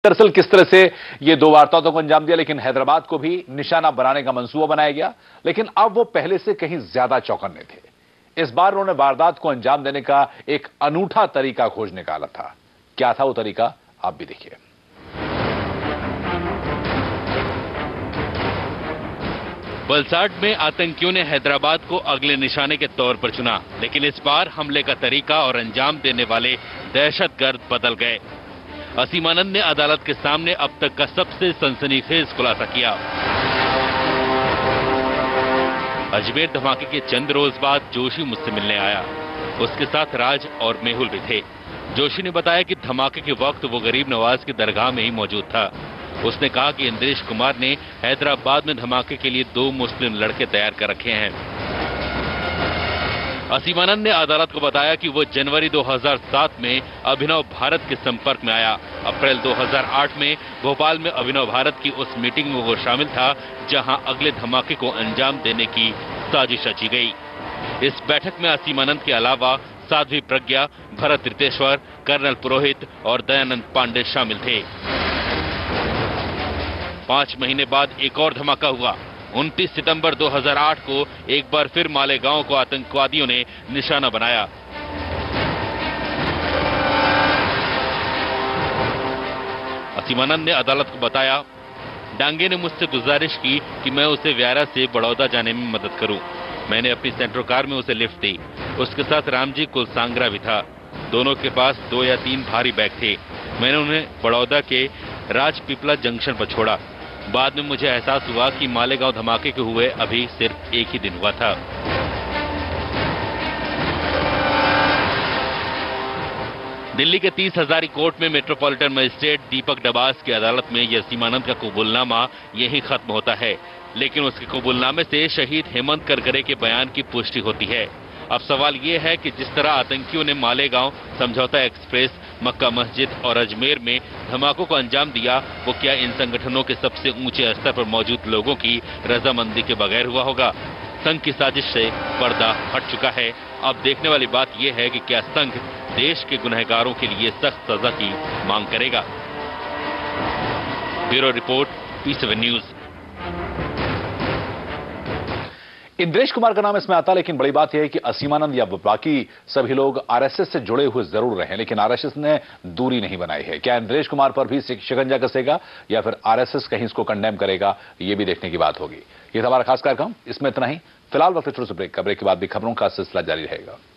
दरअसल किस तरह से ये दो वारदातों को अंजाम दिया, लेकिन हैदराबाद को भी निशाना बनाने का मंसूबा बनाया गया, लेकिन अब वो पहले से कहीं ज्यादा चौकन्ने थे। इस बार उन्होंने वारदात को अंजाम देने का एक अनूठा तरीका खोज निकाला था। क्या था वो तरीका, आप भी देखिए। वलसाड में आतंकियों ने हैदराबाद को अगले निशाने के तौर पर चुना, लेकिन इस बार हमले का तरीका और अंजाम देने वाले दहशतगर्द बदल गए। असीमानंद ने अदालत के सामने अब तक का सबसे सनसनीखेज खुलासा किया। अजमेर धमाके के चंद रोज बाद जोशी मुझसे मिलने आया। उसके साथ राज और मेहुल भी थे। जोशी ने बताया कि धमाके के वक्त वो गरीब नवाज की दरगाह में ही मौजूद था। उसने कहा कि इंद्रेश कुमार ने हैदराबाद में धमाके के लिए 2 मुस्लिम लड़के तैयार कर रखे हैं। असीमानंद ने अदालत को बताया कि वो जनवरी 2007 में अभिनव भारत के संपर्क में आया। अप्रैल 2008 में भोपाल में अभिनव भारत की उस मीटिंग में वो शामिल था, जहां अगले धमाके को अंजाम देने की साजिश रची गई। इस बैठक में असीमानंद के अलावा साध्वी प्रज्ञा, भरत रितेश्वर, कर्नल पुरोहित और दयानंद पांडे शामिल थे। 5 महीने बाद एक और धमाका हुआ। 29 सितंबर 2008 को एक बार फिर मालेगांव को आतंकवादियों ने निशाना बनाया। असीमानंद ने अदालत को बताया, डांगे ने मुझसे गुजारिश की कि मैं उसे व्यारा से बड़ौदा जाने में मदद करूं। मैंने अपनी सेंट्रो कार में उसे लिफ्ट दी। उसके साथ रामजी कुलसांगरा भी था। दोनों के पास 2 या 3 भारी बैग थे। मैंने उन्हें बड़ौदा के राजपीपला जंक्शन पर छोड़ा। बाद में मुझे एहसास हुआ कि मालेगांव धमाके के हुए अभी सिर्फ एक ही दिन हुआ था। दिल्ली के 30 हजारी कोर्ट में मेट्रोपॉलिटन मजिस्ट्रेट दीपक डबास की अदालत में यह असीमानंद का कबूलनामा यही खत्म होता है, लेकिन उसके कबूलनामे से शहीद हेमंत करकरे के बयान की पुष्टि होती है। अब सवाल यह है कि जिस तरह आतंकियों ने मालेगांव, समझौता एक्सप्रेस, मक्का मस्जिद और अजमेर में धमाकों को अंजाम दिया, वो क्या इन संगठनों के सबसे ऊंचे स्तर पर मौजूद लोगों की रजामंदी के बगैर हुआ होगा? संघ की साजिश से पर्दा हट चुका है। अब देखने वाली बात यह है कि क्या संघ देश के गुनहगारों के लिए सख्त सजा की मांग करेगा। Bureau report, P7 news. Indresh Kumar का नाम इसमें आता, लेकिन बड़ी बात यह है कि असीमानंद या बाकी सभी लोग आरएसएस से जुड़े हुए जरूर रहे, लेकिन आरएसएस ने दूरी नहीं बनाई है। क्या इंद्रेश कुमार पर भी शिकंजा कसेगा या फिर आरएसएस कहीं इसको कंडेम करेगा, यह भी देखने की बात होगी। यह हमारा खास कार्यक्रम, इसमें इतना ही। फिलहाल वक्त छोटे से ब्रेक के बाद भी खबरों का सिलसिला जारी रहेगा।